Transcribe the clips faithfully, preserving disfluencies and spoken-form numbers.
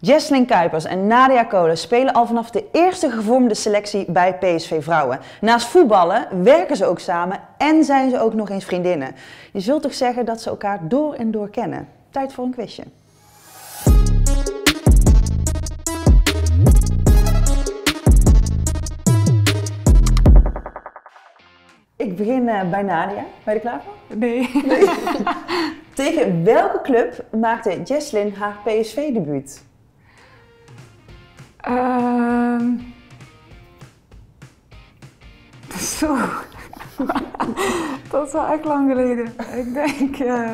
Jesslyn Kuipers en Nadia Kolen spelen al vanaf de eerste gevormde selectie bij P S V Vrouwen. Naast voetballen werken ze ook samen en zijn ze ook nog eens vriendinnen. Je zult toch zeggen dat ze elkaar door en door kennen. Tijd voor een quizje. Ik begin uh, bij Nadia. Ben je er klaar voor? Nee. nee. Tegen welke club maakte Jesslyn haar P S V-debuut? Uh, dat is zo... dat is wel echt lang geleden. Ik denk... Uh...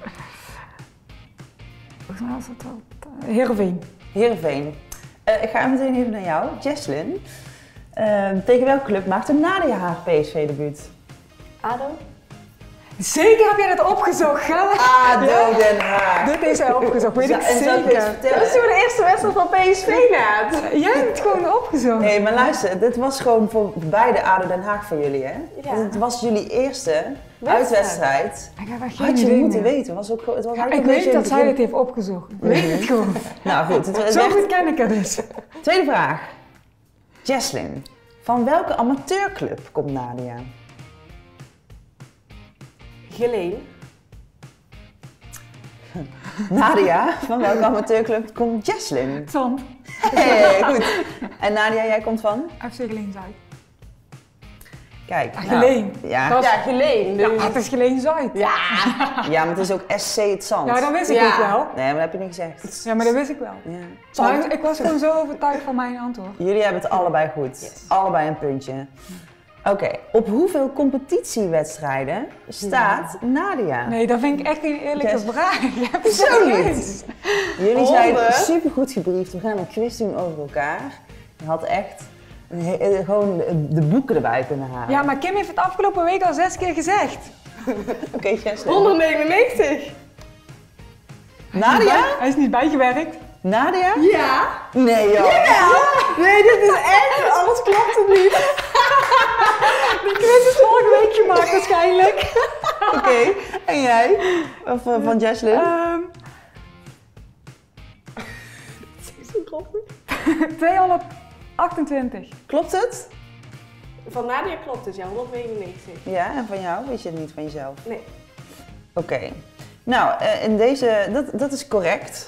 Volgens mij was dat wel... Heerenveen. Heerenveen. Uh, ik ga meteen even naar jou. Jesslyn. Uh, tegen welke club maakte Nadia haar P S V-debuut? ADO? Zeker heb jij dat opgezocht, hè? ADO ja. Den Haag. Dit is hij opgezocht, weet ik en zeker. Dat is toen de eerste wedstrijd van P S V na. Jij hebt het gewoon opgezocht. Nee, maar luister, dit was gewoon voor beide ADO Den Haag voor jullie, hè? Ja. Want het was jullie eerste uitwedstrijd. Ik heb echt geen Had je idee moeten meer. weten. Was ook, het was ja, ik weet dat zij het heeft opgezocht. Ik weet het gewoon. Nou goed. Het, het Zo werd... goed ken ik het dus. Tweede vraag. Jesslyn, van welke amateurclub komt Nadia? Geleen. Nadia, van welke amateurclub komt Jesslyn? Zand. Hey, goed. En Nadia, jij komt van? F C Geleen Zuid. Kijk. Ah, nou, Geleen. Ja. Dat was ja, Geleen. Dus... Ja, het is Geleen Zuid. Ja. Ja, maar het is ook S C het Zand. Ja, dat wist ik ja. ook wel. Nee, maar dat heb je niet gezegd. Ja, maar dat wist ik wel. Ja. Maar ik was gewoon zo overtuigd van mijn antwoord. Jullie hebben het allebei goed. Yes. Allebei een puntje. Oké, okay. Op hoeveel competitiewedstrijden staat ja. Nadia? Nee, dat vind ik echt geen eerlijke yes. vraag. Zo niet. Jullie zijn super goed gebriefd. We gaan een quiz doen over elkaar. Je had echt gewoon de boeken erbij kunnen halen. Ja, maar Kim heeft het afgelopen week al zes keer gezegd. Oké, okay, Jesslyn. honderdnegenennegentig. Nadia? Hij is niet bijgewerkt. Nadia? Ja. Nee joh. Ja. Nee, dit is echt, alles klopt het niet. Die quiz is vorige week gemaakt waarschijnlijk. Oké, okay. En jij? Of uh, van Jesslyn? Um... klopt het? tweehonderdachtentwintig. Klopt het? Van Nadia klopt het, ja, honderdnegenennegentig. Ja, en van jou? Weet je het niet van jezelf? Nee. Oké. Okay. Nou, uh, in deze, dat, dat is correct.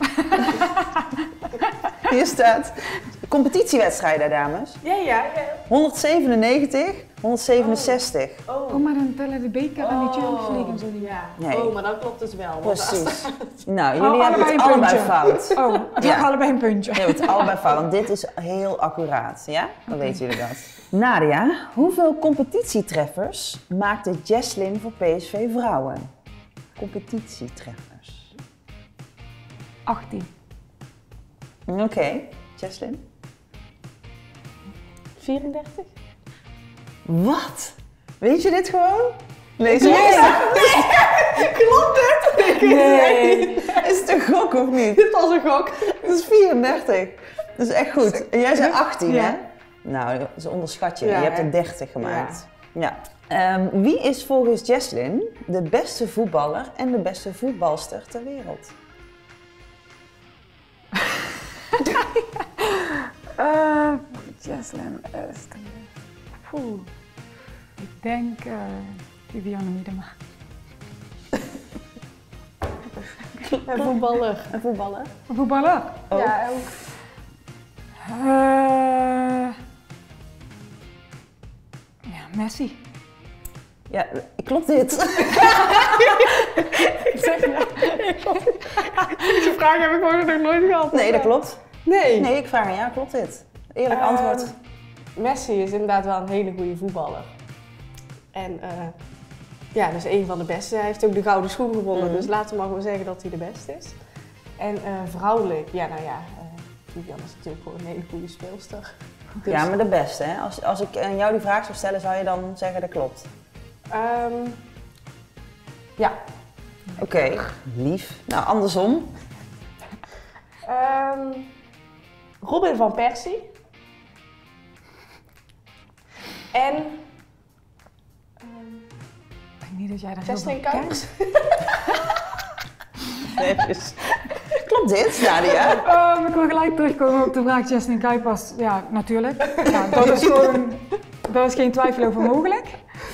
Hier staat competitiewedstrijden, dames. Ja, ja, ja. honderdzevenennegentig, honderdzevenenzestig. Oh, oh. oh maar dan tellen de beker en de Champions League en zo niet. Ja. Nee. Oh, maar dan klopt het wel. Precies. Nou, jullie oh, hebben het allebei fout. Oh, ik ja. allebei een puntje. Je hebt het allebei fout, want dit is heel accuraat. Ja? Dan okay. weten jullie dat. Nadia, hoeveel competitietreffers maakte Jesslyn voor P S V Vrouwen? Competitietreffers. achttien. Oké, okay. Jesslyn? vierendertig. Wat? Weet je dit gewoon? Nee, zo nee. nee. Klopt het? Nee. Is het een gok of niet? Dit was een gok. Het is vierendertig. Dat is echt goed. En jij zei achttien, ja. hè? Nou, dat is een onderschatje. Ja, je hebt er dertig gemaakt. Ja. ja. Um, wie is volgens Jesslyn de beste voetballer en de beste voetbalster ter wereld? uh, Jesslyn is de... Oeh. Ik denk uh, Vivianne Miedema. Een voetballer. Een voetballer. Een voetballer? Oh. Ja, ook. Uh, ja, Messi. Ja, klopt dit? Zeg ja. Deze vraag heb ik gewoon nog nooit gehad. Nee, dat klopt. Nee. Nee, ik vraag aan jou, klopt dit? Eerlijk uh, antwoord. Messi is inderdaad wel een hele goede voetballer. En uh, ja, dus een van de beste. Hij heeft ook de gouden schoen gewonnen, mm. dus laten we maar gewoon zeggen dat hij de beste is. En uh, vrouwelijk, ja nou ja, uh, Vivian is natuurlijk gewoon een hele goede speelster. Dus... Ja, maar de beste hè? Als, als ik aan jou die vraag zou stellen, zou je dan zeggen dat klopt? Um, ja. Oké, okay. Lief. Nou, andersom. Um, Robin van Persie. En... Um, ik denk niet dat jij daar Jesslyn Kuipers. Netjes. Klopt dit, Nadia? Um, ik wil gelijk terugkomen op de vraag Jesslyn Kuipers. Ja, natuurlijk. Ja, dat is gewoon, daar is geen twijfel over mogelijk.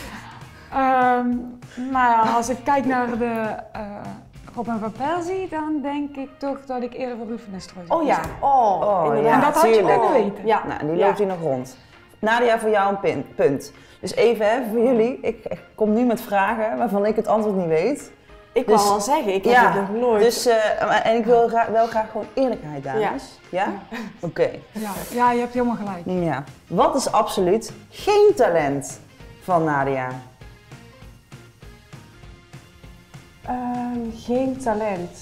Um, maar ja, als ik kijk naar de uh, Robin van Persie, dan denk ik toch dat ik eerder voor Ruud van Nistelrooy zou Oh ja, kiezen. oh, Oh, inderdaad. ja, En dat had je tuurlijk. kunnen weten. Ja. Nou, die Ja. loopt hier nog rond. Nadia, voor jou een pin, punt. Dus even hè, voor jullie, ik, ik kom nu met vragen waarvan ik het antwoord niet weet. Ik Dus- wou al zeggen, ik heb ja, het nog nooit. Dus, uh, en ik wil gra- wel graag gewoon eerlijkheid, dames. Ja? Ja. Oké. Ja, ja, je hebt helemaal gelijk. Ja. Wat is absoluut geen talent van Nadia? Ehm, geen talent.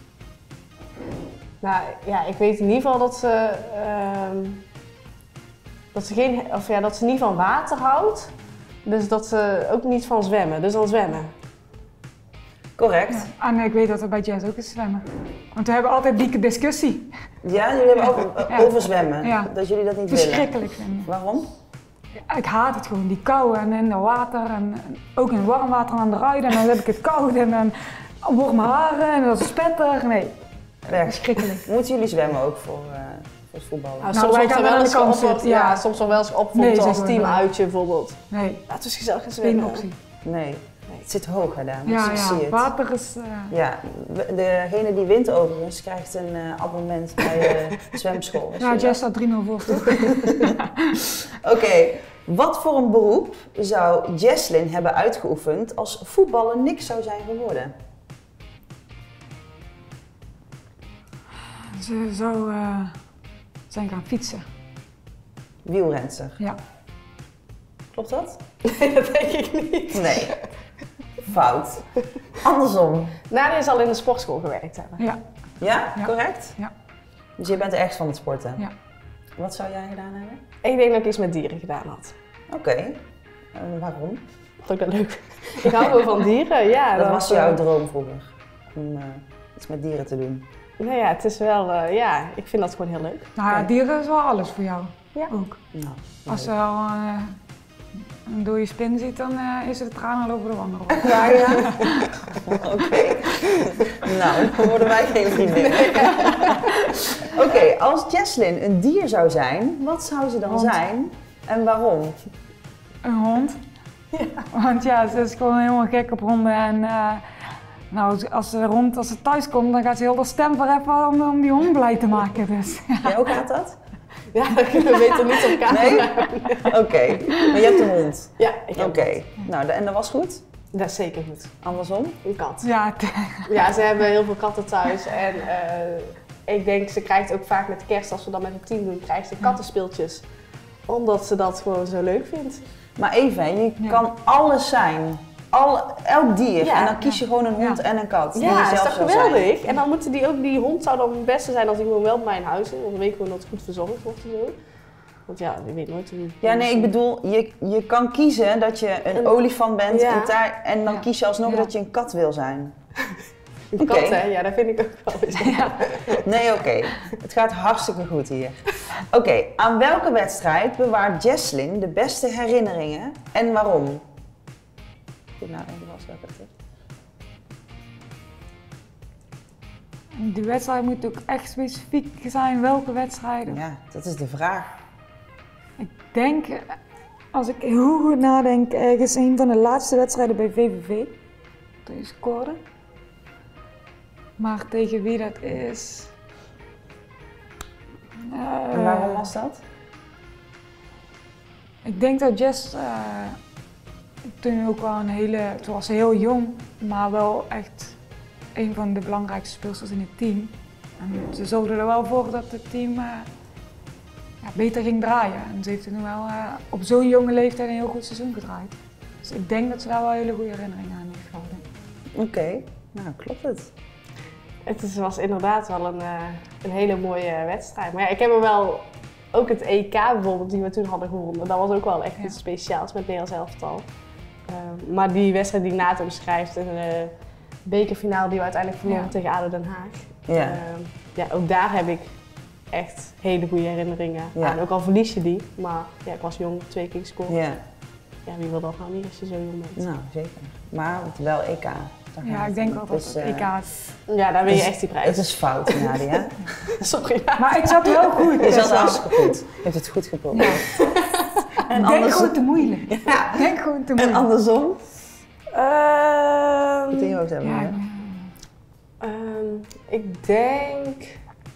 Nou ja, ik weet in ieder geval dat ze, ehm, dat ze, geen, of ja, dat ze niet van water houdt. Dus dat ze ook niet van zwemmen. Dus dan zwemmen. Correct. Ja. En ik weet dat er bij Jess ook is zwemmen. Want we hebben altijd die discussie. Ja, jullie hebben ook uh, Ja. over zwemmen. Ja. Dat jullie dat niet willen. Verschrikkelijk vinden. Waarom? Ja, ik haat het gewoon, die kou en in het water en, en ook in warm water aan de rijden en dan heb ik het koud en dan warme haren en dat is spettig. Nee, Weg. verschrikkelijk. Moeten jullie zwemmen ook voor, uh, voor het voetballen? Nou, Nou, soms wij wordt er gaan wel aan eens de kant geopperd, zitten, ja. ja. soms wordt wel eens geopperd Nee, als zeggen we wel. teamuitje bijvoorbeeld. Nee, Laten we eens gezellig gaan zwemmen. geen optie. Nee. Het zit hoog, hè, dames. Ja, Ik zie ja, het. water is... uh, Ja, we- degene die wint overigens krijgt een uh, abonnement bij de zwemschool. Wist ja, je Jess dat? staat drie nul voor, toch? Oké, wat voor een beroep zou Jesslyn hebben uitgeoefend als voetballen niks zou zijn geworden? Ze zou uh, zijn gaan fietsen. Wielrenster. Ja. Klopt dat? Nee, dat denk ik niet. Nee. Fout. Andersom. Nadia zal in de sportschool gewerkt hebben. Ja, Ja, Ja. correct? Ja. Dus je bent echt van het sporten? Ja. Wat zou jij gedaan hebben? Ik denk dat ik iets met dieren gedaan had. Oké. En waarom? Vond ik dat leuk. Ik hou wel van dieren, ja. Dat was eh, jouw droom vroeger, om uh, iets met dieren te doen. Nou ja, het is wel, uh, ja, ik vind dat gewoon heel leuk. nou ja, dieren is wel alles voor jou. Ja. Ook. Nou, Als je al uh, een dode spin ziet, dan uh, is het tranen over de wangen. ja, ja. Oké. Nou, dan worden wij geen vriendinnen. Oké, okay, als Jesslyn een dier zou zijn, wat zou ze dan Hond. zijn en waarom? Een hond. Ja. Want ja, ze is gewoon helemaal gek op honden. En uh, nou, als ze rond, als ze thuis komt, dan gaat ze heel de stem verheffen om, om die hond blij te maken. Dus, ja. Jij ook gaat dat? Ja, dat kunnen we beter niet op camera. Nee? Oké, okay. Maar je hebt een hond? Ja, ik heb Oké, okay. Nou, en dat was goed? Dat is zeker goed. Andersom? Een kat. Ja, het, Ja, ze hebben heel veel katten thuis en uh, ik denk, ze krijgt ook vaak met kerst, als we dat met een team doen, krijgt ze kattenspeeltjes. Omdat ze dat gewoon zo leuk vindt. Maar even, je Ja. kan alles zijn. Al, elk dier. Ja. En dan kies je gewoon een hond Ja. en een kat. die Ja, je is zelf toch zou geweldig? zijn. En dan moeten die ook, die hond zou dan het beste zijn als die gewoon wel bij mij in huis is. Want dan weet ik gewoon dat het goed verzorgd wordt en zo. Want ja, je weet nooit hoe... Ja, nee, ik bedoel, je, je kan kiezen dat je een Een- olifant bent Ja. een taart, en dan Ja. kies je alsnog Ja. dat je een kat wil zijn. Een Oké. kat, hè? Ja, dat vind ik ook wel eens. ja. Nee, oké. Het gaat hartstikke goed hier. Oké, okay, aan welke wedstrijd bewaart Jesslyn de beste herinneringen en waarom? Goed nadenken, was welke het is. De wedstrijd moet ook echt specifiek zijn, welke wedstrijden. Ja, dat is de vraag. Ik denk, als ik heel goed nadenk, ergens een van de laatste wedstrijden bij V V V. Toen je scoorde. Maar tegen wie dat is... Uh, En waarom was dat? Ik denk dat Jess uh, toen ook wel een hele... Toen was ze heel jong, maar wel echt een van de belangrijkste speelsters in het team. En ze zorgde er wel voor dat het team uh, ja, beter ging draaien. En ze heeft toen wel uh, op zo'n jonge leeftijd een heel goed seizoen gedraaid. Dus ik denk dat ze daar wel hele goede herinneringen aan heeft gehouden. Oké, okay. Nou klopt het. Het is, was inderdaad wel een, uh, een hele mooie wedstrijd. Maar ja, ik heb er wel ook het E K bijvoorbeeld, die we toen hadden gewonnen. Dat was ook wel echt Ja. iets speciaals met Nederlands elftal. Uh, maar die wedstrijd die Nato beschrijft, een uh, bekerfinale die we uiteindelijk verloren Ja. tegen A D O Den Haag. Ja. Uh, ja, ook daar heb ik echt hele goede herinneringen Ja. aan. Ook al verlies je die, maar ja, ik was jong, twee keer gescoord. Ja, Ja, wie wil dat nou niet als je zo jong bent? nou zeker. Maar het wel E K. Daar Ja, gaat ik denk het wel om. dat Dus, het eh, E K... Ja, daar win je het is- echt die prijs. Het is fout, Nadia. Sorry. Ja. Maar ik zat wel goed. Je zat Tessa. hartstikke goed. Je hebt het goed geprobeerd. En, Denk anders, gewoon te moeilijk. ja. Denk gewoon te en moeilijk. andersom? Ehm, Goed in je hoofd hebben. Ja, hè? ik- ehm, ik denk...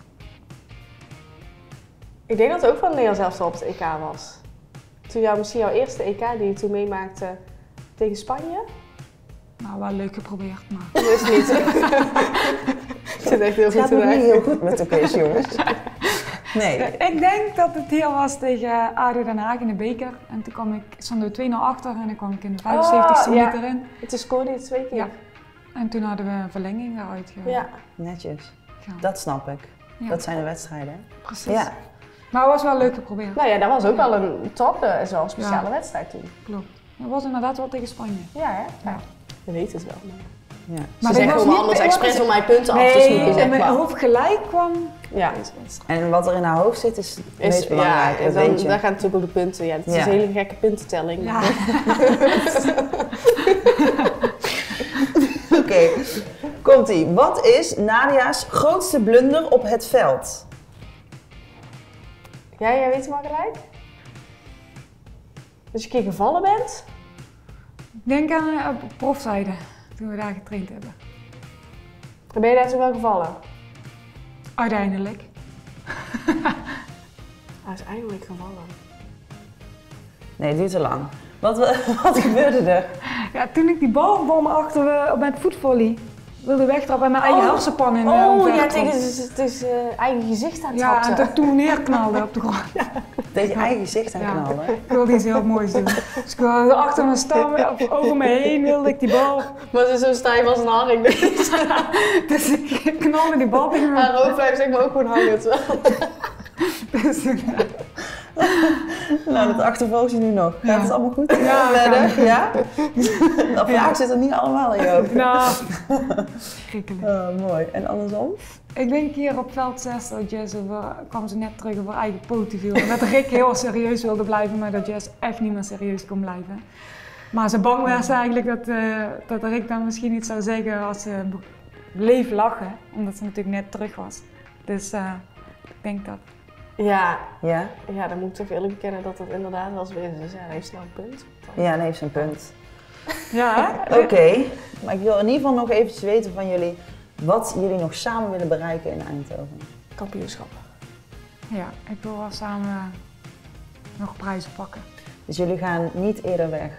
Ik denk dat het ook van Nederland zelfs al op het E K was. Toen jou, misschien jouw eerste E K die je toen meemaakte tegen Spanje? nou, wel leuk geprobeerd, maar... Dat is het niet. Het zit echt heel Het goed gaat te nog niet werken. heel goed met de quiz, jongens. Nee. Ik denk dat het hier was tegen A D O Den Haag in de beker. En toen kwam ik, stond er twee nul achter en dan kwam ik in de vijfenzeventigste Oh, ja. minuut erin. Het is scoorde je twee keer. Ja. En toen hadden we een verlenging eruit ge- Ja. Netjes. gehaald. Dat snap ik. Ja, Dat zijn de wedstrijden. hè? precies. Ja. Maar het was wel leuk geprobeerd. Nou ja, dat was ook wel een top, uh, zo'n speciale Ja. wedstrijd toen. Klopt. Dat was inderdaad wel tegen Spanje. Ja, hè? Ja. Je weet het wel. Maar... Ja. Ze ik zeggen was gewoon niet- anders ik was- expres om mij punten af te snoepen, Nee, zeg en mijn maar. hoofd gelijk kwam Ja. deze wedstrijd. En wat er in haar hoofd zit is het Is, meest ja, belangrijk, en dat dan, weet je. daar gaan natuurlijk ook de punten. Ja, het is Ja. een hele gekke puntentelling. Ja. Oké, komt-ie. Wat is Nadia's grootste blunder op het veld? Ja, jij weet hem al gelijk? Dat je een keer gevallen bent? Ik denk aan uh, op profzijde, toen we daar getraind hebben. Dan ben je daar toen wel gevallen? Uiteindelijk. Hij is eindelijk gevallen. Nee, het duurt te lang. Wat, wat gebeurde er? Ja, toen ik die bal won achter we, op het voetvolley, wilde wegtrappen en mijn eigen Oh. hersenpan in de Oh, omver ja, trok. tegen het, het is, uh, eigen gezicht aan het Ja, en trapte. dat toen neerknalde op de grond. Tegen je eigen gezicht aan Ja. knallen. Ik wilde iets heel moois doen. Dus ik wilde achter me staan, of over me heen wilde ik die bal. Maar ze is zo stijf als een haring. Dus Dus ik knalde die bal tegen haar me. hoofd blijft zeg maar ook gewoon hangen. terwijl- Dus, Nou, dat achtervolgt je nu nog. Gaat Ja. het allemaal goed? Ja, verder? Ja? Dat Ja. vraag zit er niet allemaal in je hoofd. nou, schrikkelijk. Oh, mooi. En andersom? Ik denk hier op veld zes dat Jess over, kwam ze net terug op haar eigen poten viel. En dat Rick heel serieus wilde blijven, maar dat Jess echt niet meer serieus kon blijven. Maar ze bang was eigenlijk dat, uh, dat Rick dan misschien iets zou zeggen als ze bleef lachen. Omdat ze natuurlijk net terug was. Dus uh, ik denk dat. Ja, Ja? ja, dan moet ik toch eerlijk bekennen dat het inderdaad wel zo is. Dus ja, dan heeft ze nou een punt. Ja, dan heeft ze een punt. Ja, hè? Oké, maar ik wil in ieder geval nog eventjes weten van jullie wat jullie nog samen willen bereiken in Eindhoven. Kampioenschap. Ja, ik wil wel samen nog prijzen pakken. Dus jullie gaan niet eerder weg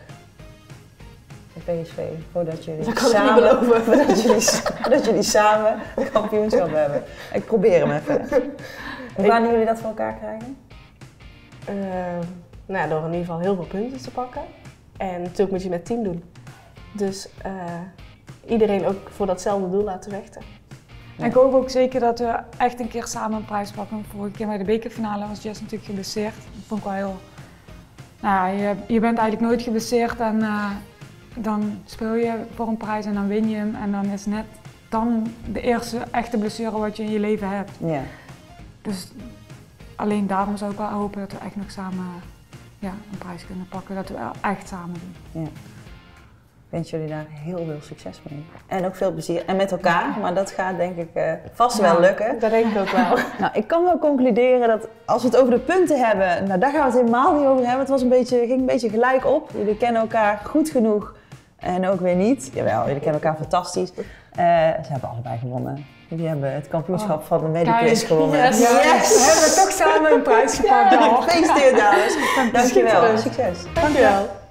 bij P S V voordat jullie Dat kan ik niet samen, beloven. voordat jullie, voordat jullie samen een kampioenschap hebben. Ik probeer hem even. Hoe gaan jullie dat voor elkaar krijgen? Uh, nou, ja, door in ieder geval heel veel punten te pakken. En natuurlijk moet je met team doen. Dus uh, iedereen ook voor datzelfde doel laten vechten. En ik hoop ook zeker dat we echt een keer samen een prijs pakken. Vorige keer bij de bekerfinale was Jess natuurlijk geblesseerd. Dat vond ik wel heel... Nou ja, je, je bent eigenlijk nooit geblesseerd en uh, dan speel je voor een prijs en dan win je hem. En dan is net dan de eerste echte blessure wat je in je leven hebt. Ja. Dus alleen daarom zou ik wel hopen dat we echt nog samen ja, een prijs kunnen pakken. Dat we echt samen doen. Ja. Ik wens jullie daar heel veel succes mee. En ook veel plezier. En met elkaar, maar dat gaat denk ik uh, vast wel lukken. Dat denk ik ook wel. Nou, ik kan wel concluderen dat als we het over de punten hebben, nou daar gaan we het helemaal niet over hebben. Het was een beetje, ging een beetje gelijk op. Jullie kennen elkaar goed genoeg en ook weer niet. Jawel, jullie kennen elkaar fantastisch. Uh, ze hebben allebei gewonnen. Jullie hebben het kampioenschap oh, van de Mediquiz gewonnen. Yes. Yes. Yes. We hebben toch samen een prijs gepakt. Ja, gefeliciteerd dames. Dankjewel. Succes. Dankjewel.